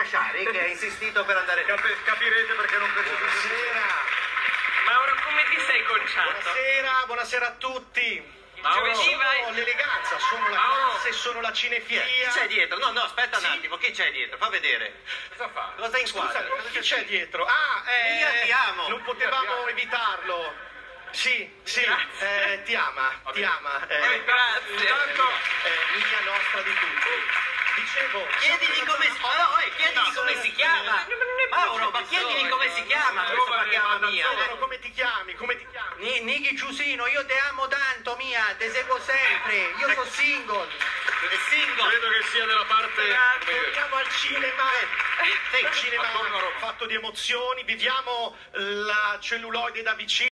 lasciare, che ha insistito per andare... Capirete perché non penso che sia. Buonasera. Mauro, come ti sei conciato? Buonasera a tutti. Giovedì vai. Sono l'eleganza, sono la classe, sono la cinefilia. Chi c'è dietro? No, aspetta un attimo, chi c'è dietro? Fa vedere. Cosa fa? Cosa inquadra? Scusami, chi c'è dietro? Io ti amo. Non potevamo evitarlo. Sì, ti ama. Grazie. Intanto mia nostra di tutti. Dicevo, Chiedili come si chiama. Mauro, ma chiedili come si chiama. Questo la chiama mia. come ti chiami? Niki Giusino, io te amo tanto, mia, te seguo sempre, io sono single. È single. Credo che sia della parte... Torniamo al cinema. Sì, Il cinema attorno a Roma. fatto di emozioni, viviamo la celluloide da vicino.